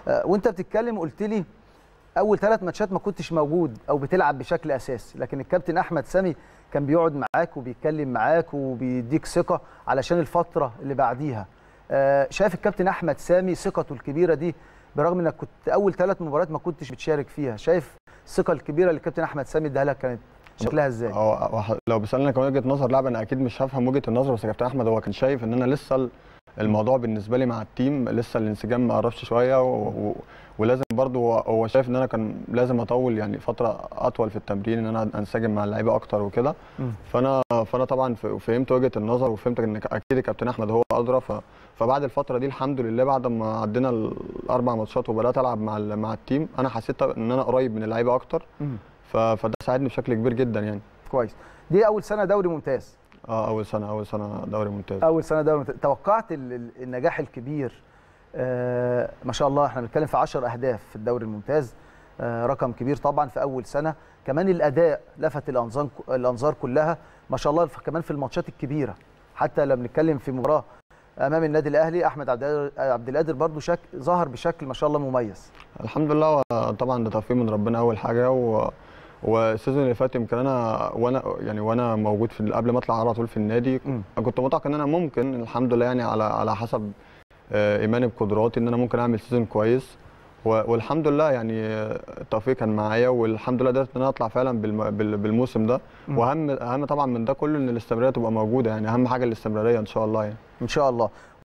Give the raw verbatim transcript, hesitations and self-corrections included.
آه وانت بتتكلم قلت لي اول ثلاث ماتشات ما كنتش موجود او بتلعب بشكل اساسي، لكن الكابتن احمد سامي كان بيقعد معاك وبيتكلم معاك وبيديك ثقه علشان الفتره اللي بعديها. آه شايف الكابتن احمد سامي ثقته الكبيره دي برغم انك كنت اول ثلاث مباريات ما كنتش بتشارك فيها، شايف الثقه الكبيره اللي الكابتن احمد سامي اداها لك كانت شكلها ازاي؟ اه لو بيسالني كمان وجهه نظر لاعب انا اكيد مش هفهم وجهه النظر، بس الكابتن احمد هو كان شايف ان انا لسه الموضوع بالنسبه لي مع التيم لسه الانسجام ما قربش شويه و... و... ولازم برضو هو شايف ان انا كان لازم اطول يعني فتره اطول في التمرين ان انا انسجم مع اللعيبه اكتر وكده. فانا فانا طبعا فهمت وجهه النظر وفهمت ان اكيد الكابتن احمد هو ادرى. ف... فبعد الفتره دي الحمد لله بعد ما عدينا الاربع ماتشات وبدات العب مع ال... مع التيم انا حسيت ان انا قريب من اللعيبه اكتر. ف... فده ساعدني بشكل كبير جدا يعني. كويس. دي اول سنه دوري ممتاز. اه اول سنه اول سنه دوري ممتاز. اول سنه دوري ممتاز. توقعت النجاح الكبير. آه ما شاء الله احنا بنتكلم في عشر اهداف في الدوري الممتاز، آه رقم كبير طبعا في اول سنه. كمان الاداء لفت الانظار الانظار كلها ما شاء الله، كمان في الماتشات الكبيره. حتى لما بنتكلم في مباراه امام النادي الاهلي احمد عبد القادر برضو شك... ظهر بشكل ما شاء الله مميز. الحمد لله طبعا ده توفيق من ربنا اول حاجه. و والسيزون اللي فات يمكن انا وانا يعني وانا موجود في قبل ما اطلع على طول في النادي م. كنت متوقع ان انا ممكن الحمد لله يعني على على حسب ايماني بقدراتي ان انا ممكن اعمل سيزون كويس. والحمد لله يعني التوفيق كان معايا والحمد لله قدرت ان انا اطلع فعلا بالموسم ده. واهم اهم طبعا من ده كله ان الاستمراريه تبقى موجوده، يعني اهم حاجه الاستمراريه ان شاء الله يعني. ان شاء الله.